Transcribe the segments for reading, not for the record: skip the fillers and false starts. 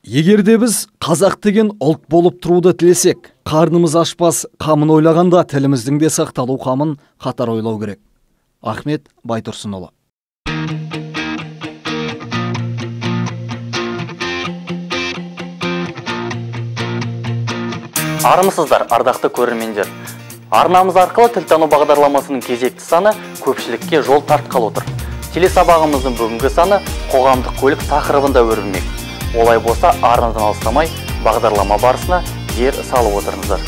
Егерде біз қазақ деген ұлт болып тұруды тілесек, қарнымыз ашпас қамын ойлағанда тіліміздің де сақталу қамын қатар ойлау керек. Ахмет Байтұрсынұлы. Армысыздар, ардақты көрермендер. Арнамыз арқылы тілтану бағдарламасының кезекті саны көпшілікке жол тартқалы отыр. Телесабағымыздың бүгінгі саны қоғамдық көлік тақырыбында өрбімек. Олай болса, арнадан алыстамай бағдарлама барысына зер салып отырыңыздар.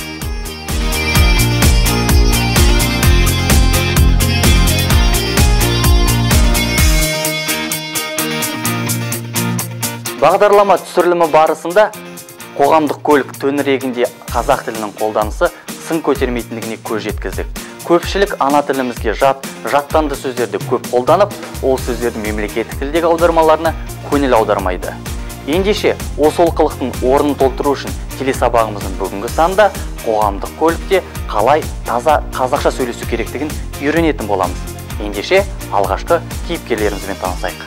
Бағдарлама түсірілімі барысында қоғамдық көлік төңірегінде қазақ тілінің қолданысы сын көтермейтіндігіне көз жеткіздік. Көпшілік ана тілімізге жаттанды сөздерді көп қолданып, ол сөздердің мемлекеттік тілдегі аудармаларына көңіл аудармайды. Ендеше, осы олқылықтың орнын толтыру үшін телесабағымыздың бүгінгі санында қоғамдық көлікте қалай таза қазақша сөйлесу керектігін үйренетін боламыз. Ендеше, алғашқы кейіпкерлерімізбен танысайық.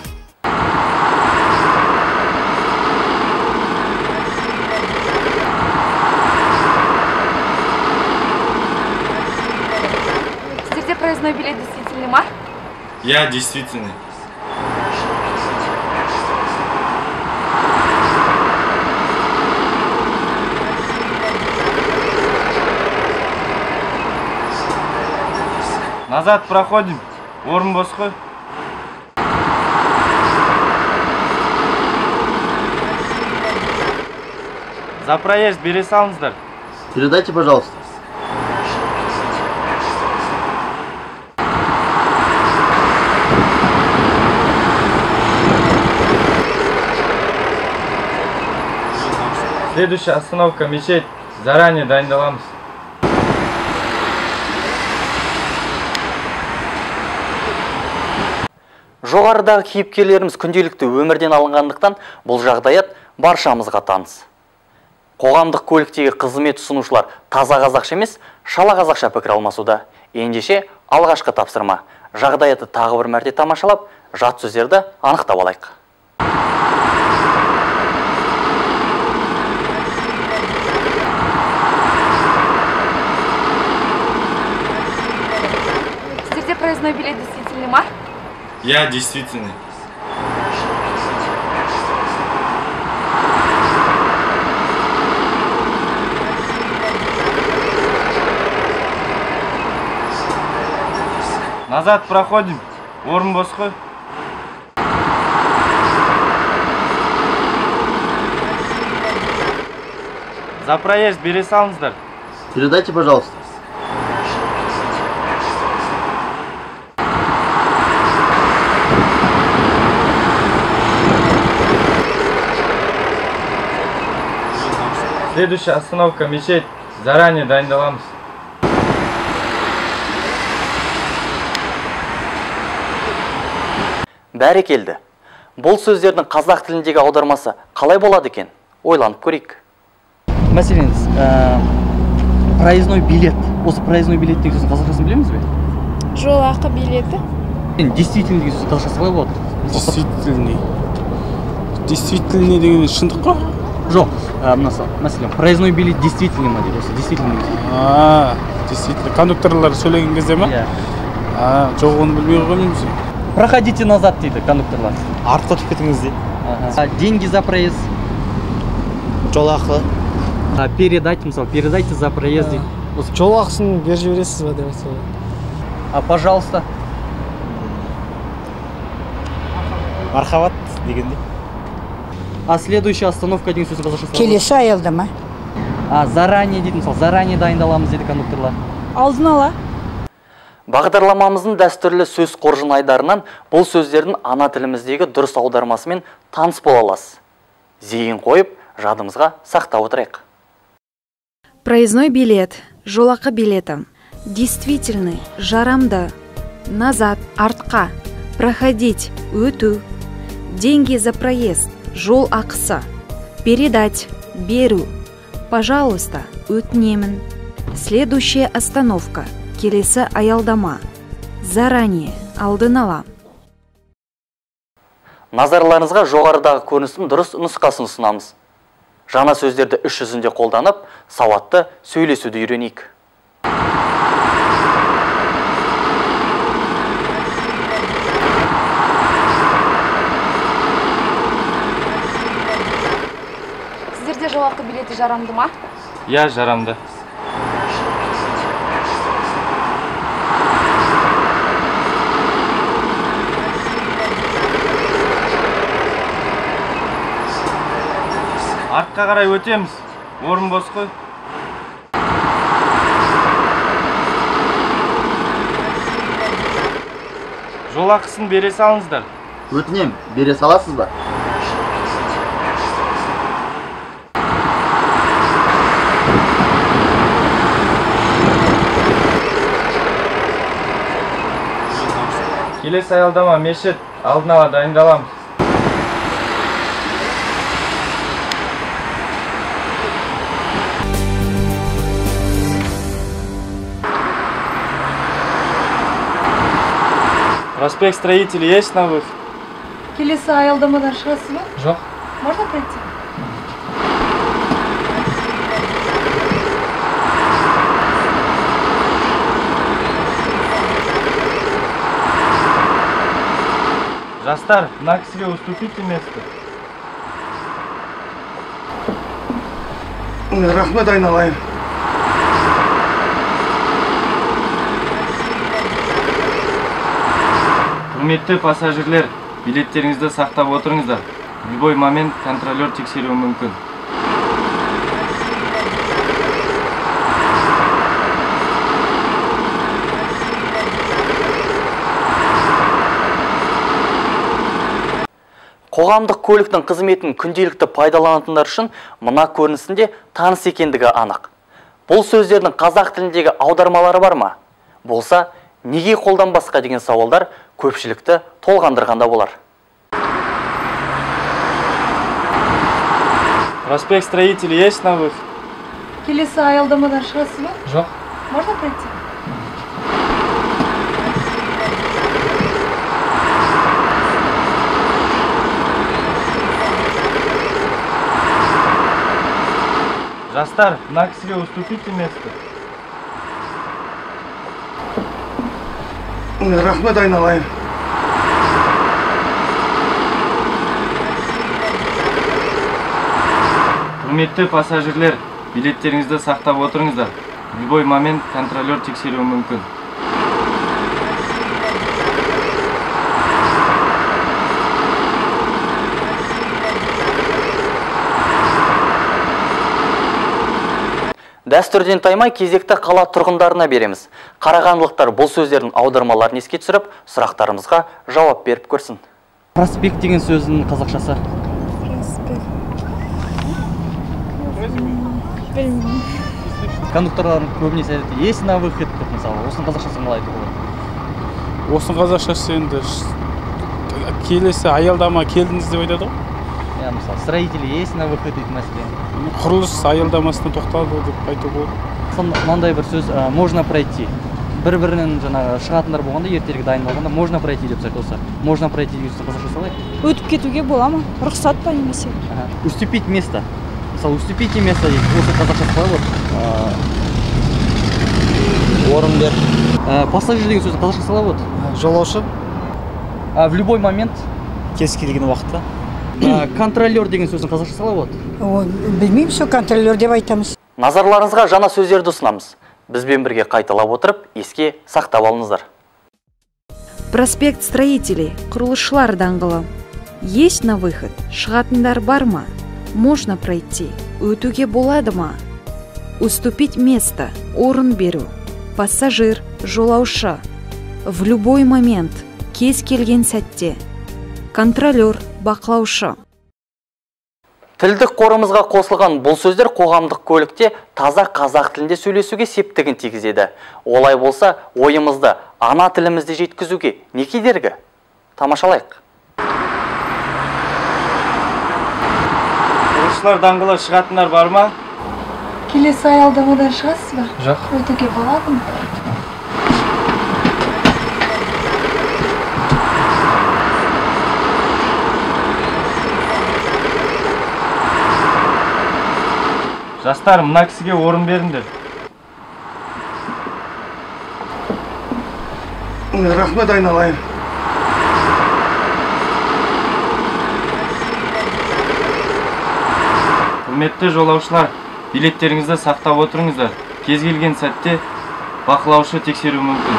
Сіздерде проездной билет действительный ма? Я действительный. Назад проходим. Орын бос қой. За проезд бере салыңыздар. Передайте, пожалуйста. Следующая остановка мечеть. Заранее дайындаламыз. Жоғарыдағы кейіпкерлеріміз күнделікті өмірден алынғандықтан бұл жағдаят баршамызға таныс. Қоғамдық көліктегі қызмет ұсынушылар таза қазақша емес, шала қазақша пікір алмасуда. Ендеше, алғашқы тапсырма. Жағдаяты тағы бір мәрте тамашалап, жат сөздерді анықтап алайық. Сіздерде проездной билет действительный ма? Я действительный. Назад проходим. Орын бос қой. За проезд бере салыңыздар. Передайте, пожалуйста. Следующая остановка мечеть. Заранее дайындаламыз. Бәрекелді. Бұл сөздердің қазақ тіліндегі аудармасы қалай болады екен? Ойланып көрейік. Мәселен, проездной билет. Осы проездной билет деген сөздің қазақшасын білеміз бе? Жолақы билеті. Действительный деген сөздің қазақшасы қалай болады? Действительный. Действительный деген шындық қой? Жоқ, мәселен, проездной билет действительный ма дейді, осы действительный. Действительный. Кондукторлар сөйлеген кезде ма? Иә. Жоқ, оны білмей қоймаймыз. Проходите назад дейді кондукторлар. Артқа өтіп кетіңіз дейді. Деньги за проезд. Жолақы. Передать, мысалы, передайте за проезд дейді. Жолақысын беріп жібересіз ба деп айтса. Пожалуйста. Мархабат дегенде. Следующая остановка деген сөздің қазақшасы. Келесі аялдама. Заранее дейді, мысалы, заранее дайындаламыз дейді кондукторлар. Алдын ала. Бағдарламамыздың дәстүрлі сөз қоржын айдарынан бұл сөздердің ана тіліміздегі дұрыс аудармасымен таныс бола аласыз. Зейін қойып, жадымызға сақтап отырайық. Проездной билет, жолақы билеті. Действительный, жарамды. Назад, артқа. Проходить, өту. Деньги за проезд, жол ақысы. Передать, беру. Пожалуйста, өтінемін. Следующая остановка. Келесі аялдама. Заранее, алдын ала. Назарларыңызға жоғарыдағы көріністің дұрыс нұсқасын ұсынамыз. жаңа сөздерді іс жүзінде қолданып, сауатты сөйлесуді үйренейік. Сіздерде жолақы билеті жарамды ма? Я жарамды. Артқа қарай өтеміз. Орын бос қой. Жол ақысын бере салыңыздар. Өтінем, бере саласыз ба? Келесі аялдама мешіт, алдын ала дайындаламыз. Проспект Строителей есть на выход? Келесі аялдамадан шығасыз ба? Жоқ. Можно пройти? Жастар, мына кісіге уступите место. Рахмет айналайын. Құрметті пассажирлер, билеттеріңізді сақтап отырыңыздар. Любой момент контролер тексеруі мүмкін. Қоғамдық көліктің қызметін күнделікті пайдаланатындар үшін мына көрінісінде таныс екендігі анық. Бұл сөздердің қазақ тіліндегі аудармалары бар ма? Болса, неге қолданбасқа деген сауалдар көпшілікті толғандырғанда болар. Проспект Строителей есть на выход? Келесі аялдамадан шығасыз ба? Жоқ. Можно пройти? Жастар, мына кісіге уступите место. Рахмет айналайын. Құрметті пассажирлер, билеттеріңізді сақтап отырыңыздар. Любой момент контролер тексеруі мүмкін. Дәстүрден таймай кезекті қала тұрғындарына береміз. Қарағандылықтар бұл сөздердің аудармаларын еске түсіріп, сұрақтарымызға жауап беріп көрсін. Проспект деген сөздің қазақшасы. Кондукторлар көбінесе айтады, есть на выход деп мысалы. Осының қазақшасы қалай айтуға болады? Осының қазақшасы енді келесі аялдама келдіңіз деп айтады ғой. Я мысалы, строители есть на выход дейді мәселен. Құрылыс аялдамасына тоқталды деп айтуға болады. Мынандай бір сөз, можно пройти. Бір-бірінен жаңағы шығатындар болғанда, ертелік дайындалғанда, можно пройти деп айтады осы. Можно пройти деген сөз қазақша солай. Өтіп кетуге бола ма? Рұқсат па немесе? Уступить место. Мысалы, уступите место дейді. Осы қазақша қалай болады? Орын бер. Пассажир деген сөздің қазақша қалай болады? Жолаушы В любой момент. кез келген уақытта. Контролер деген сөздің қазақша қалай болады? Білмеймін, сол контролер деп айтамыз. Назарларыңызға жаңа сөздерді ұсынамыз. Бізбен бірге қайталап отырып, еске сақтап алыңыздар. Проспект Строителей, құрылысшылар даңғылы. Есть на выход, шығатындар бар ма? Можно пройти, өтуге болады ма? Уступить место, орын беру. Пассажир, жолаушы. В любой момент, кез келген сәтте. Контролер, бақылаушы. Тілдік қорымызға қосылған бұл сөздер қоғамдық көлікте таза қазақ тілінде сөйлесуге септігін тигізеді. Олай болса, ойымызды, ана тілімізді жеткізуге не кедергі? Тамашалайық. Құрылысшылар даңғылы шығатындар бар ма? Келесі аялдамадан шығасыз ба? Жоқ. Өтуге болады ма? Жастар, мына кісіге орын беріңдер. Рахмет айналайын. Құрметті жолаушылар, билеттеріңізді сақтап отырыңыздар. Кез келген сәтте бақылаушы тексеру мүмкін.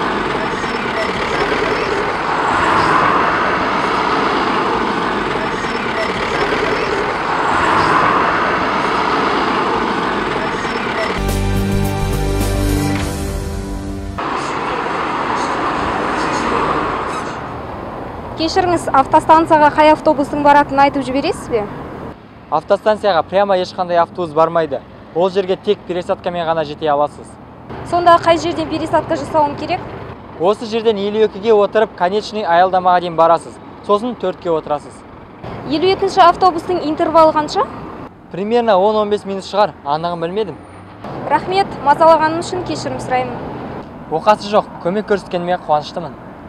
Кешіріңіз, автостанцияға қай автобустың баратынын айтып жібересіз бе? Автостанцияға прямо ешқандай автобус бармайды. Ол жерге тек пересадкамен ғана жете аласыз. Сонда қай жерден пересадка жасауым керек? Осы жерден 52-ге отырып, конечный аялдамаға дейін барасыз. Сосын 4-ке отырасыз. 52-ші автобустың интервалы қанша? Примерно 10-15 минут шығар, анығын білмедім. Рахмет, мазалағаным үшін кешірім сұраймын. Оқасы жоқ, көмек көрсеткеніме қуаныштымын.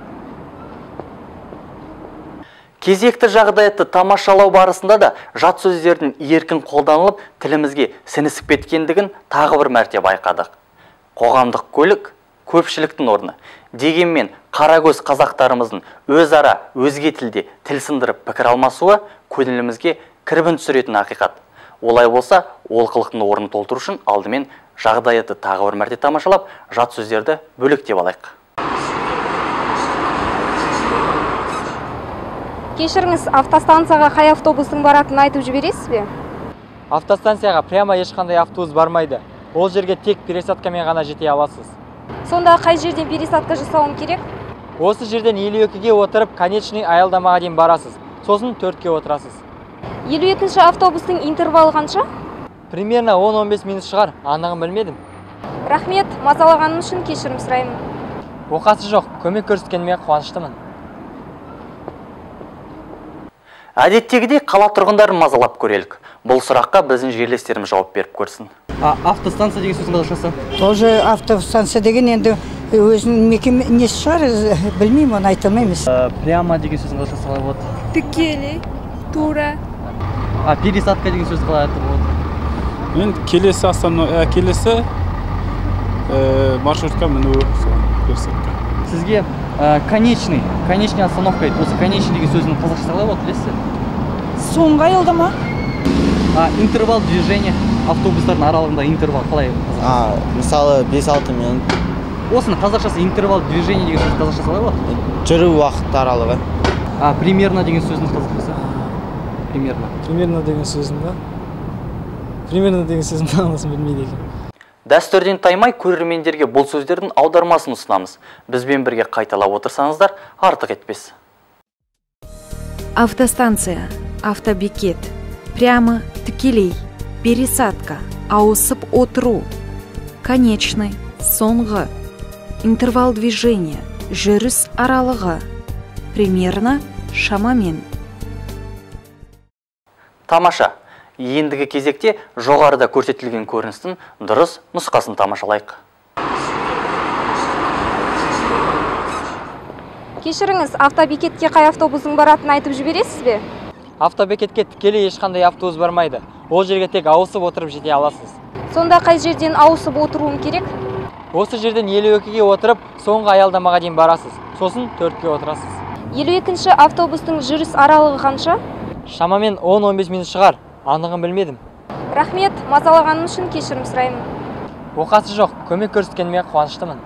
Кезекті жағдайты тамашалау барысында да жат сөздердің еркін қолданылып, тілімізге сіңісіп кеткендігін тағы бір мәрте байқадық. Қоғамдық көлік көпшіліктің орны. Дегенмен қарагөз қазақтарымыздың өзара өзге тілде тіл сындырып пікір алмасуы көңілімізге кірбің түсіретін ақиқат. Олай болса, олқылықтың орнын толтыру үшін алдымен жағдайты тағы бір мәрте тамашалап, жат сөздерді бөлектеп алайық. Кешіріңіз, автостанцияға қай автобустың баратынын айтып жібересіз бе? Автостанцияға прямо ешқандай автобус бармайды. Ол жерге тек пересадкамен ғана жете аласыз. Сонда қай жерден пересадка жасауым керек? Осы жерден 52-ге отырып, конечный аялдамаға дейін барасыз. Сосын 4-ке отырасыз. 52-ші автобустың интервалы қанша? Примерно 10-15 минут шығар, анығын білмедім. Рахмет, мазалағаным үшін кешірім сұраймын. Оқасы жоқ, көмек көрсеткеніме қуаныштымын. Әдеттегідей қала тұрғындарын мазалап көрелік. Бұл сұраққа біздің жерлестеріміз жауап беріп көрсін. Автостанция деген сөздің қазақшасы? Тоже автостанция деген енді өзінің мекеме несі шығар, білмеймін, оны айта алмаймыз. Прямо деген сөздің қазақшасы қалай болады? Тікелей, тура. Пересадка деген сөзді қалай айтып болады? Мен келесі маршрутқа міну пересадка. Сізге конечный остановка дейді. Осы конечный деген сөздің қазақшасы қалай болады, білесіз? Соңғы аялдама? Интервал движения, автобустардың аралығында интервал қалай? Мысалы 5-6 минут. Осының қазақшасы интервал движения деген сөздің қазақшасы қалай болады? Жүру уақыт аралығы. Примерно деген сөздің қазақшасы? Примерно деген сөздің ба? Примерно деген сөздің мағынасын білмейді екен. Дәстүрден таймай көрермендерге бұл сөздердің аудармасын ұсынамыз. Бізбен бірге қайталап отырсаңыздар, артық етпес. Автостанция, автобекет, прямо, тікелей, пересадка, ауысып отыру, конечный, соңғы, интервал движения, жүріс аралығы, примерно, шамамен. Тамаша. Ендігі кезекте жоғарыда көрсетілген көріністің дұрыс нұсқасын тамашалайық. Кешіріңіз, автобекетке қай автобустың баратынын айтып жібересіз бе? Автобекетке тікелей ешқандай автобус бармайды. Ол жерге тек ауысып отырып жете аласыз. Сонда қай жерден ауысып отыруым керек? Осы жерден 52-ге отырып, соңғы аялдамаға дейін барасыз. Сосын 4-ке отырасыз. 52-ші автобустың жүріс аралығы қанша? Шамамен 10-15 минут шығар, анығын білмедім. Рахмет, мазалағаным үшін кешірім сұраймын. Оқасы жоқ, көмек көрсеткеніме қуаныштымын.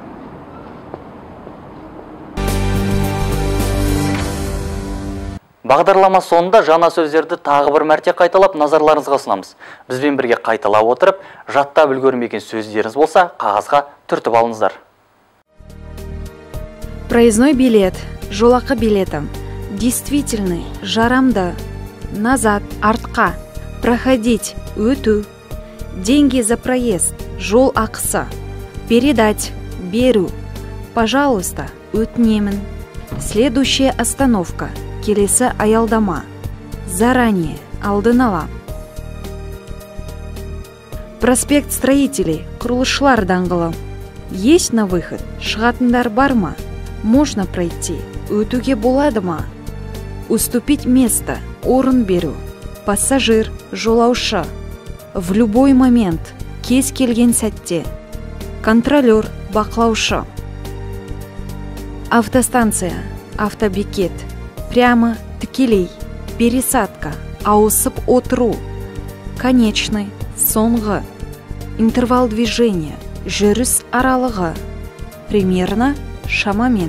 Бағдарлама соңында жаңа сөздерді тағы бір мәрте қайталап назарларыңызға ұсынамыз. Бізбен бірге қайталап отырып, жаттап үлгермеген сөздеріңіз болса, қағазға түртіп алыңыздар. Проездной билет, жолақы билетом, действительный, жарамды, назад, артқа, проходить, өту, деньги за проезд, жол ақысы, передать, беру, пожалуйста, өтінемін, следующая остановка, келесі аялдама, заранее, алдын ала. Проспект строителей, құрылысшылар даңғылы. Есть на выход, шығатындар бар ма? Можно пройти, өтуге болады ма? Уступить место, орын беру, пассажир, жолаушы. в любой момент, кез келген сәтте. Контролер, бақылаушы. Автостанция, автобекет. Прямо, тікелей, пересадка, ауысып отыру. Конечный, соңғы. Интервал движения, жүріс аралығы. Примерно, шамамен.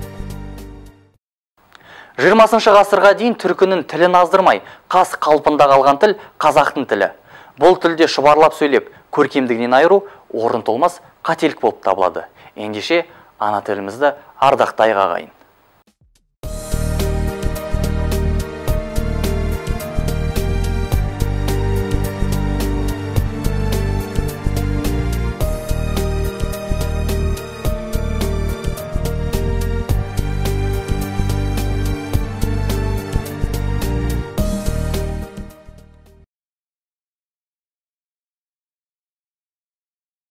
20 ғасырға дейін түркінің тілін аздырмай, қас қалпында қалған тіл қазақтың тілі. Бұл тілде шұбарлап сөйлеп, көркемдігінен айыру орын толмас қателік болып табылады. Ендеше ана тілімізді ардақтай ағайын.